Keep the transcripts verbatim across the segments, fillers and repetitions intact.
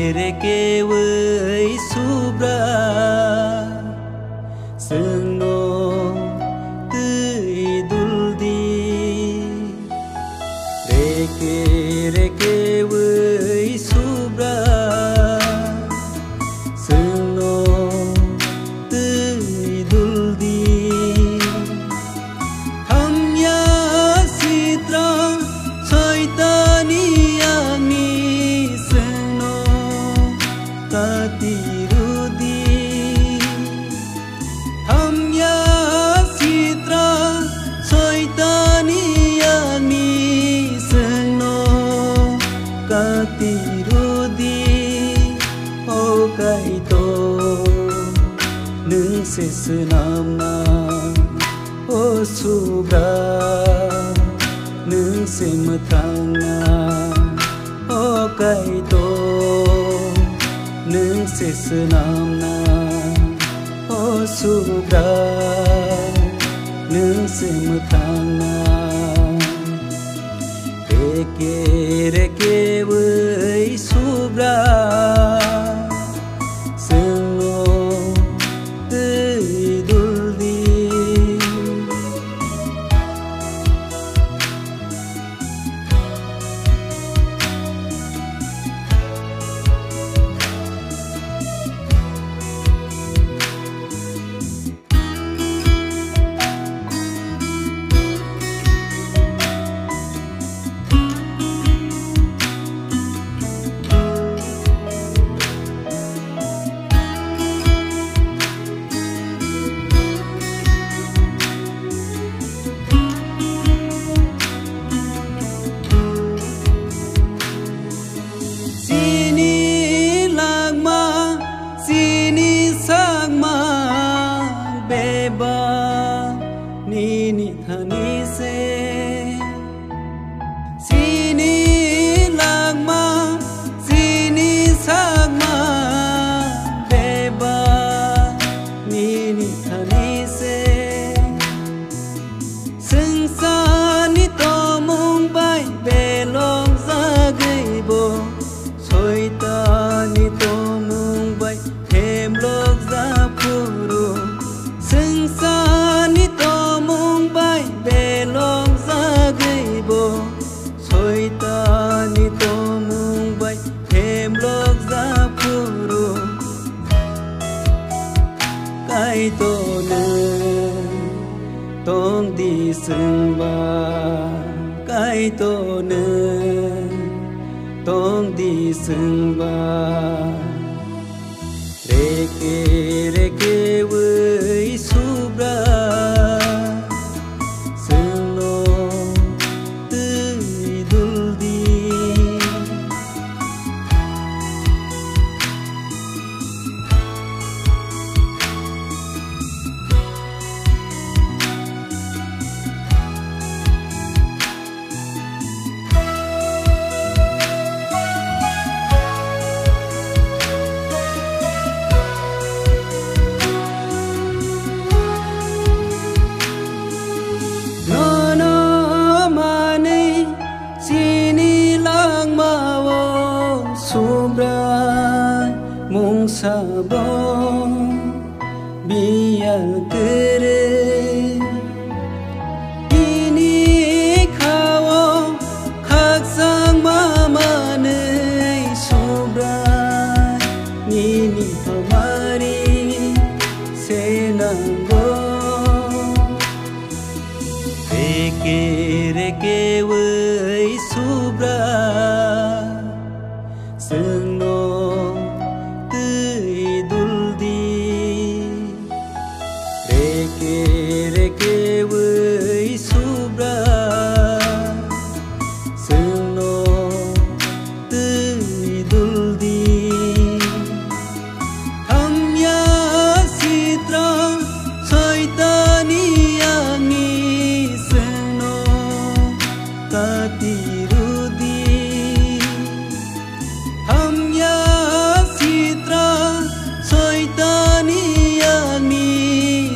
reke với subra sương nô tươi dul đi reke reke với subra sương nô tươi dul đi ham ya sitra soi ta ni ani sương nô ta tiru đi ham ya sitra soi ta ni ani sương nô ta tiru đi ô cái tô nương se nam na ô subra nương se mathanga ô cái tô nương se nam na ô subra nương se mathanga reke reke với subra sương nô tươi dul đi ni ni thani se sini lagma sini sagma beba ni ni thani se sing sa ni to mong bai be long za gai bo soi ta ni to mong bai hem lok za puru sing sa ni to mong bai be long za gai bo soi ta ni to mong bai hem lok za puru kai to ne tong đi sừng ba cái tô nơ tong đi sừng ba reke reke với subra sừng nô tươi dul đi mong sabon biar kere ini kau khak sang mama nei sobra nini hamari senango reke reke với sobra sương nô reke với subra sương nô tươi dul đi ham ya sitra soi ta ni ani sương nô ta tiru đi ham ya sitra soi ta ni ani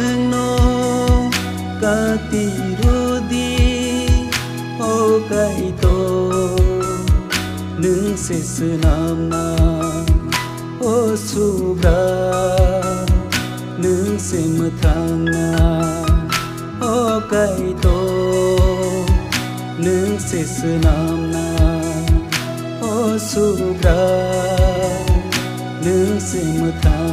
ka tiru đi ô cái tô nương se nam na subra nương se mơ thanga o kai to nương se sunam na o subra nương se mơ thanga